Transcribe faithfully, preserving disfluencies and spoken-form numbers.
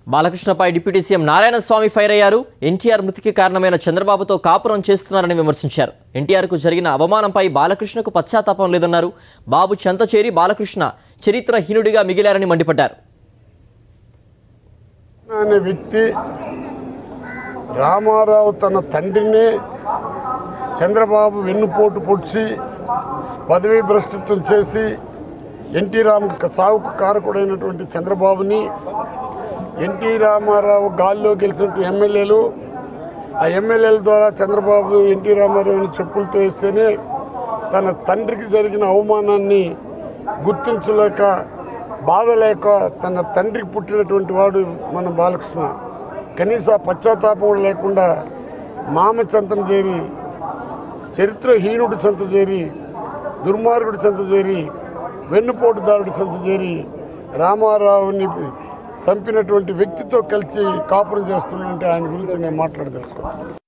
బాలకృష్ణపై deputy CM Narayanaswamy fire అయ్యారు. ఎన్టీఆర్ మృతికి కారణమైన చంద్రబాబుతో కాపురం చేస్తున్నారని విమర్శించారు. ఎన్టీఆర్కు జరిగిన అవమానంపై బాలకృష్ణకు పశ్చాత్తాపం లేదన్నారు. బాబు చెంత చేరి బాలకృష్ణ చరిత్రహీనుడిగా మిగిలారని మండిపడ్డారు. అనే వ్యక్తి రామారావు తన తండ్రిని చంద్రబాబు వెన్నుపోటు పొడిచి పదవీ భ్రష్టత్వం చేసి ఎన్టీ రామకృష్ణ సావుకు కారకుడైనటువంటి చంద్రబాబుని ఎన్టీ రామారావు గాల్లో గెలిచినట్టు ఎమ్మెల్యేలు ఆ ఎమ్మెల్యేల ద్వారా చంద్రబాబు ఎన్టీ రామారావుని చెప్పులతో వేస్తేనే తన తండ్రికి జరిగిన అవమానాన్ని గుర్తించలేక బాధ లేక తన తండ్రికి పుట్టినటువంటి వాడు మన బాలకృష్ణ కనీస పశ్చాత్తాపం లేకుండా మామ చెంతను చేరి చరిత్రహీనుడి చెంత చేరి దుర్మార్గుడి చెంత చేరి వెన్నుపోటుదారుడి చెంత చేరి రామారావుని చంపినటువంటి వ్యక్తితో కలిసి కాపురం చేస్తున్నట్టు ఆయన గురించి నేను మాట్లాడదలుచుకున్నాను.